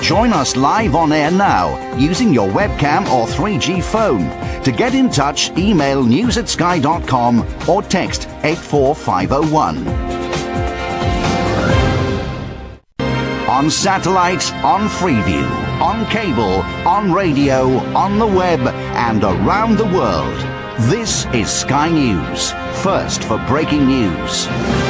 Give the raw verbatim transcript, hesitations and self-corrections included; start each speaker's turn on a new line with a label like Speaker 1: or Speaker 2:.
Speaker 1: Join us live on air now using your webcam or three G phone. To get in touch, email news at sky dot com or text eight four five oh one. On satellite, on Freeview, on cable, on radio, on the web, and around the world. This is Sky News, first for breaking news.